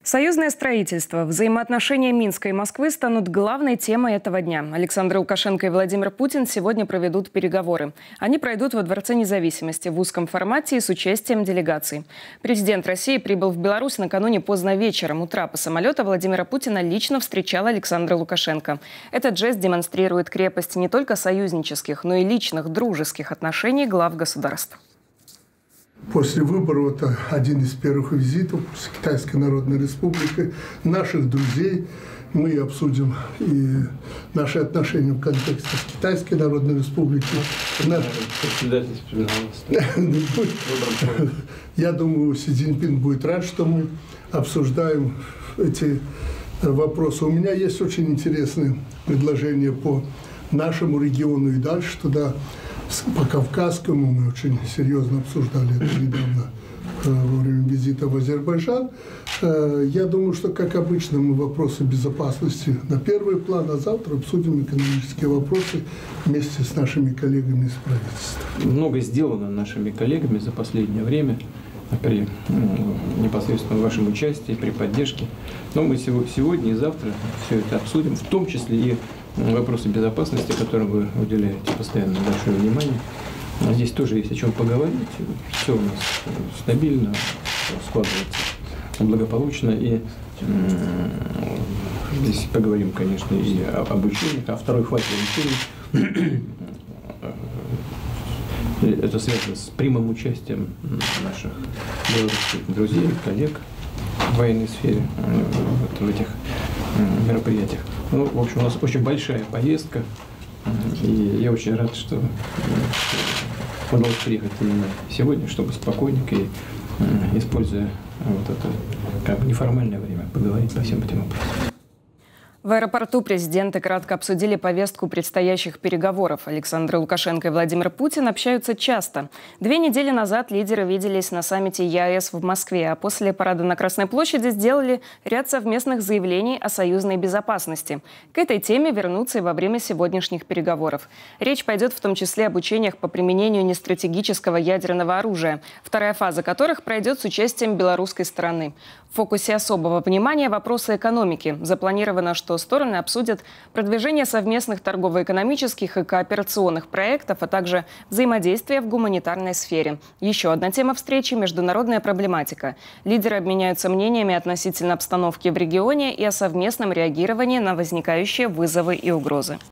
Союзное строительство, взаимоотношения Минска и Москвы станут главной темой этого дня. Александр Лукашенко и Владимир Путин сегодня проведут переговоры. Они пройдут во Дворце независимости в узком формате и с участием делегаций. Президент России прибыл в Беларусь накануне поздно вечером. У трапа самолета Владимира Путина лично встречал Александр Лукашенко. Этот жест демонстрирует крепость не только союзнических, но и личных, дружеских отношений глав государств. После выборов это один из первых визитов с Китайской Народной Республикой наших друзей. Мы обсудим и наши отношения в контексте с Китайской Народной Республикой. Я думаю, Си Цзиньпин будет рад, что мы обсуждаем эти вопросы. У меня есть очень интересные предложения по нашему региону и дальше туда. По Кавказскому мы очень серьезно обсуждали это недавно во время визита в Азербайджан. Я думаю, что, как обычно, мы вопросы безопасности на первый план, а завтра обсудим экономические вопросы вместе с нашими коллегами из правительства. Много сделано нашими коллегами за последнее время при непосредственно вашем участии, при поддержке. Но мы сегодня и завтра все это обсудим, в том числе и вопросы безопасности, которым вы уделяете постоянно большое внимание. Здесь тоже есть о чем поговорить. Все у нас стабильно складывается, благополучно. И здесь поговорим, конечно, и об учениях, о второй фазе учений. Это связано с прямым участием наших белорусских друзей, коллег в военной сфере в этих мероприятиях. Ну, в общем, у нас очень большая повестка, и я очень рад, что удалось приехать именно сегодня, чтобы спокойненько и используя вот это как бы неформальное время поговорить по всем этим вопросам. В аэропорту президенты кратко обсудили повестку предстоящих переговоров. Александр Лукашенко и Владимир Путин общаются часто. 2 недели назад лидеры виделись на саммите ЕАЭС в Москве, а после парада на Красной площади сделали ряд совместных заявлений о союзной безопасности. К этой теме вернутся и во время сегодняшних переговоров. Речь пойдет в том числе об учениях по применению нестратегического ядерного оружия, вторая фаза которых пройдет с участием белорусской стороны. В фокусе особого внимания вопросы экономики. Запланировано, что стороны обсудят продвижение совместных торгово-экономических и кооперационных проектов, а также взаимодействие в гуманитарной сфере. Еще одна тема встречи – международная проблематика. Лидеры обменяются мнениями относительно обстановки в регионе и о совместном реагировании на возникающие вызовы и угрозы.